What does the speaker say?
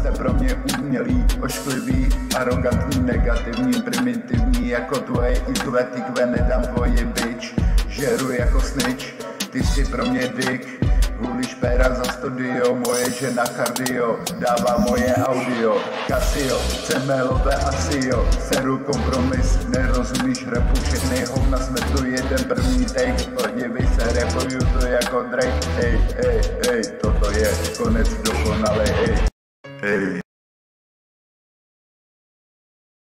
jste pro mě umělý, ošklivý, arrogantní, negativní, primitivní, jako tvoje IQ, nedám tvoje bitch, žeru jako snitch, ty jsi pro mě dick, hulíš péra za studio, moje žena kardio, dává moje audio, Casio, chceme love asi jo, seru kompromis, nerozumíš rapu, všechny hovna jsme tu jeden první take, podívej se, rapuju to jako Drake, toto je konec dokonalej,